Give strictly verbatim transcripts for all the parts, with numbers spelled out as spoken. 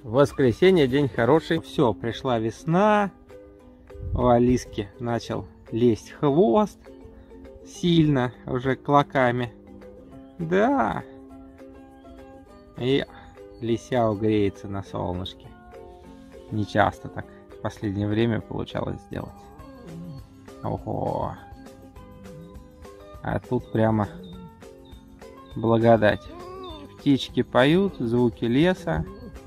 Воскресенье, день хороший. Все, пришла весна. У Алиски начал лезть хвост. Сильно, уже клоками. Да. И Лисяо греется на солнышке. Не часто так в последнее время получалось сделать. Ого. А тут прямо благодать. Птички поют, звуки леса.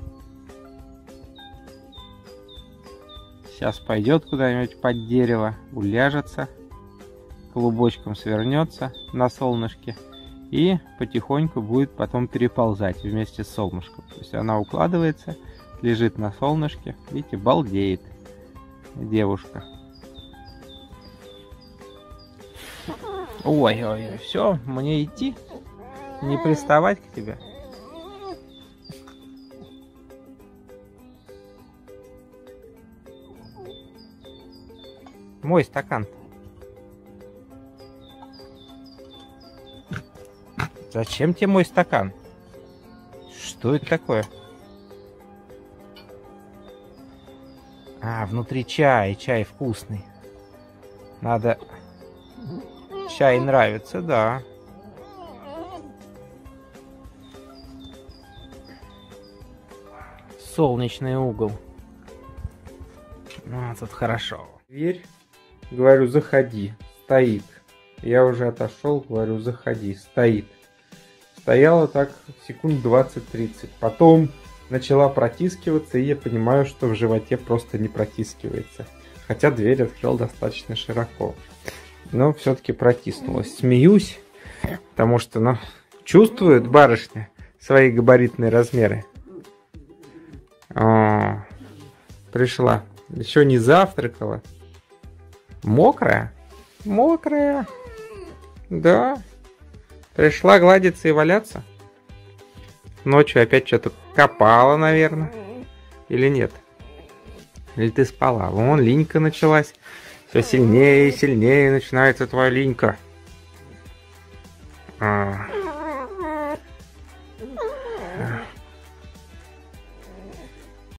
Сейчас пойдет куда-нибудь под дерево, уляжется, клубочком свернется на солнышке и потихоньку будет потом переползать вместе с солнышком. То есть она укладывается, лежит на солнышке, видите, балдеет девушка. Ой-ой-ой, все, мне идти, не приставать к тебе. Мой стакан. Зачем тебе мой стакан? Что это такое? А, внутри чай, чай вкусный. Надо... Чай нравится, да. Солнечный угол. Ну, тут хорошо. Дверь. Говорю, заходи. Стоит. Я уже отошел, говорю, заходи. Стоит. Стояла так секунд двадцать-тридцать. Потом начала протискиваться, и я понимаю, что в животе просто не протискивается. Хотя дверь открыл достаточно широко. Но все-таки протиснулась. Смеюсь, потому что, ну, чувствует барышня свои габаритные размеры. О, пришла. Еще не завтракала. Мокрая? Мокрая. Да. Пришла гладиться и валяться. Ночью опять что-то копала, наверное. Или нет? Или ты спала? Вон, линька началась. Все сильнее и сильнее начинается твоя линька. А.